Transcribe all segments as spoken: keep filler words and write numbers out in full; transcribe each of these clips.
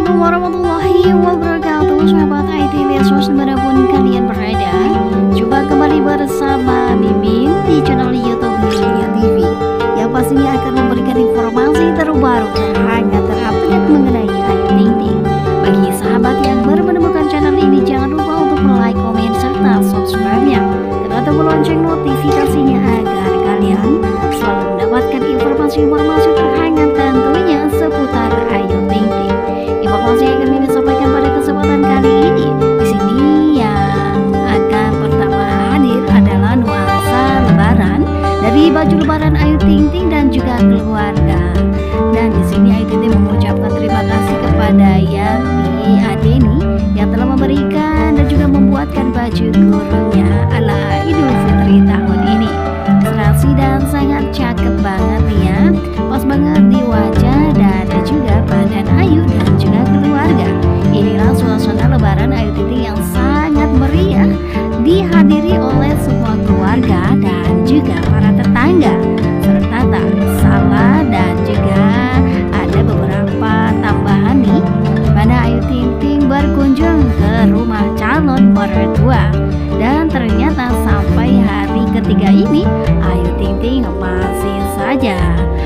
Assalamualaikum warahmatullahi wabarakatuh, sahabat I T Lesus dimanapun kalian berada. Jumpa kembali bersama Mimin di channel YouTube Mimin T V yang pastinya akan memberikan informasi terbaru, terhangat, terupdate mengenai Ayu Ting Ting. Bagi sahabat yang baru menemukan channel ini, jangan lupa untuk like, komen, serta subscribe-nya dan tombol lonceng notifikasinya agar kalian selalu mendapatkan informasi-informasi terhangat tentunya seputar Ayu Ting Ting. Informasi yang akan Mimin sampaikan pada kesempatan kali ini, di sini yang akan pertama hadir adalah nuansa Lebaran dari baju Lebaran Ayu Ting Ting dan juga keluarga. Dan di sini Ayu Ting Ting mengucapkan terima kasih kepada Yanti Adeni yang telah memberikan dan juga membuatkan baju gurunya ala Idul Fitri tahun ini. Serasi dan sangat cakep banget nih ya, pas banget di wajah dan juga badan Ayu dan juga keluarga. Inilah suasana Lebaran Ayu Ting Ting yang sangat meriah, dihadiri oleh semua keluarga dan juga para tetangga, serta tak salah dan juga ada beberapa tambahan nih, di mana Ayu Ting Ting berkunjung ke rumah calon mertua. Dan ternyata sampai hari ketiga ini Ayu Ting Ting masih saja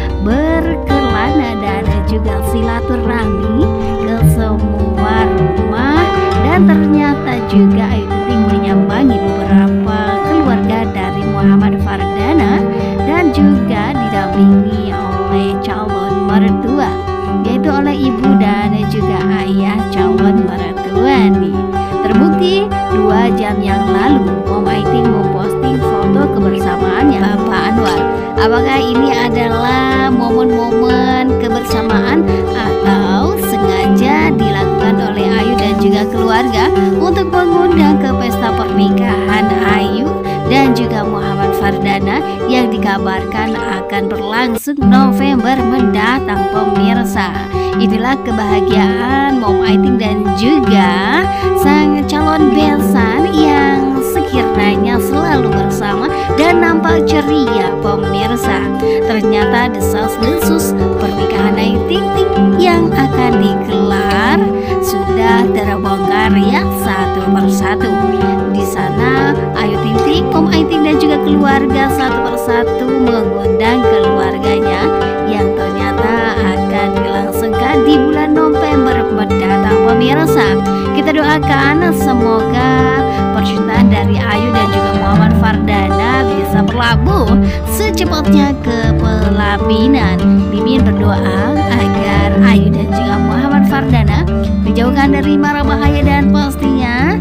berkelana dan juga silaturahmi ke semua rumah. Dan ternyata juga Ayu Ting Ting menyambangi beberapa keluarga dari Muhammad Fardana dan juga didampingi oleh calon mertua, yaitu oleh ibu dan juga ayah calon mertua nih. Terbukti dua jam yang lalu Mom Ayu Ting memposting foto kebersamaannya Bapak Anwar. Apakah ini adalah momen-momen kebersamaan atau sengaja dilakukan oleh Ayu dan juga keluarga untuk mengundang ke pesta pernikahan Ayu dan juga Muhammad Fardana yang dikabarkan akan berlangsung November mendatang pemirsa. Inilah kebahagiaan Mom Ayu Ting dan juga sang calon besan yang sekiranya selalu bersama dan nampak ceria pemirsa. Ternyata desas-desus pernikahan Ayu Ting Ting yang akan digelar sudah terbongkar ya satu persatu. Di sana Ayu Ting Ting, Mom Ayu Ting dan juga keluarga satu persatu mengundang keluarganya yang ternyata akan dilangsungkan di bulan November mendatang pemirsa. Kita doakan semoga percintaan dari Ayu dan juga Muhammad Fardana bisa berlabuh secepatnya ke pelaminan. Mimin berdoa agar Ayu dan juga Muhammad Fardana dijauhkan dari mara bahaya dan pastinya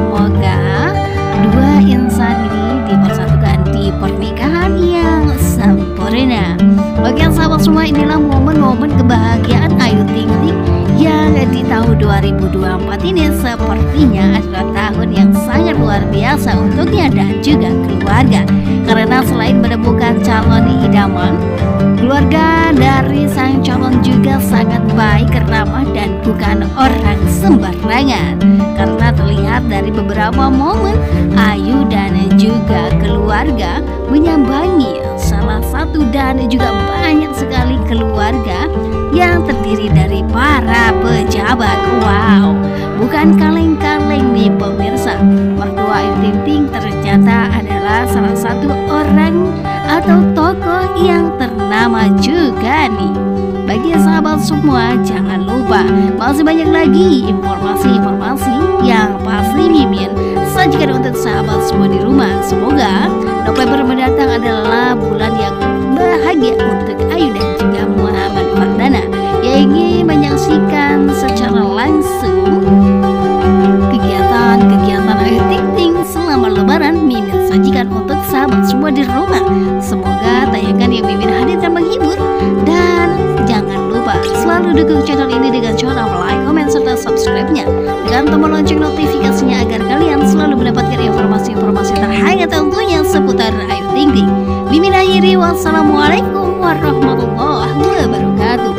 semoga dua insan ini dipersatukan di pernikahan yang sempurna. Oke sahabat semua, inilah momen-momen kebahagiaan Ayu Ting Ting yang di tahun dua ribu dua puluh empat ini sepertinya adalah tahun yang sangat luar biasa untuknya dan juga keluarga. Karena selain menemukan calon idaman, keluarga dari sang calon juga sangat baik, ramah dan bukan orang sembarangan. Karena terlihat dari beberapa momen Ayu dan juga keluarga menyambangi salah satu dan juga banyak sekali keluarga yang terdiri dari para pejabat. Wow, bukan kaleng-kaleng nih pemirsa. Mertua Ayu Ting Ting ternyata adalah salah satu orang atau tokoh yang ternama juga nih. Bagi sahabat semua, jangan lupa masih banyak lagi informasi-informasi yang pasti Mimin sajikan untuk sahabat semua di rumah. Semoga November mendatang adalah bulan yang bahagia untuk Ayu dan juga Muhammad Fardana yang ingin menyaksikan secara langsung kegiatan-kegiatan Ayu Ting Ting selama Lebaran. Mimin sajikan untuk sahabat semua di rumah. Semoga tayangan yang Mimin hadirkan menghibur, dan jangan lupa selalu dukung channel ini dengan cara like, komen, serta subscribe-nya dengan tombol lonceng notifikasinya agar kalian selalu mendapatkan informasi-informasi terhangat tentunya seputar Ayu Ting Ting. Mimin akhiri, wassalamualaikum warahmatullahi wabarakatuh.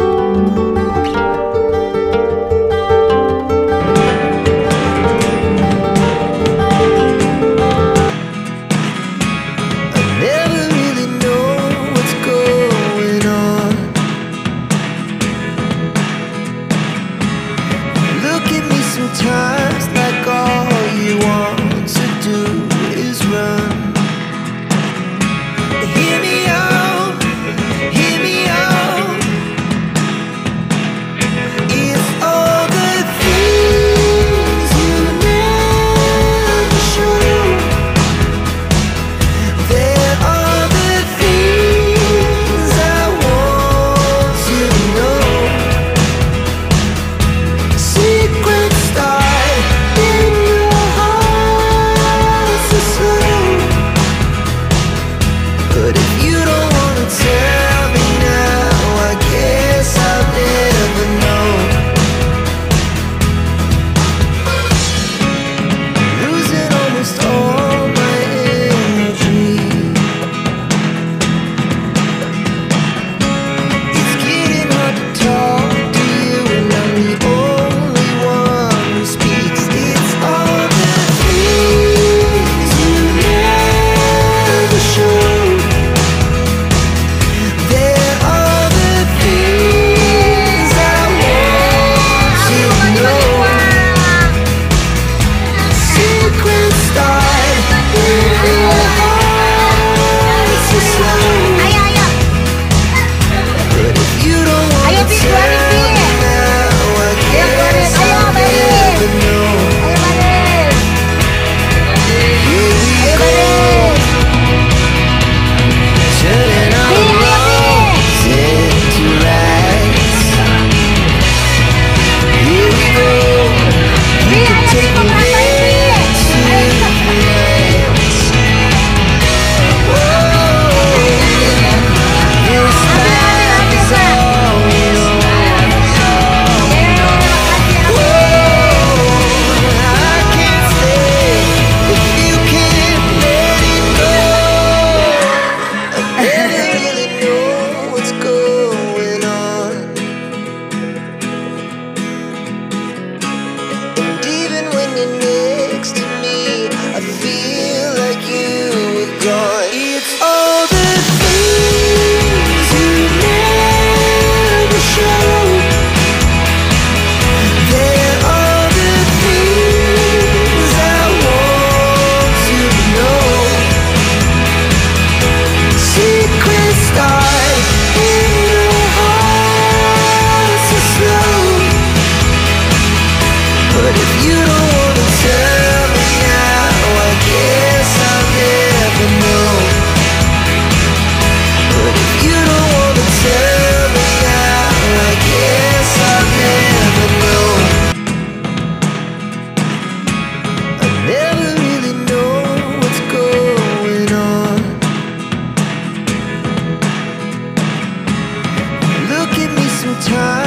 time.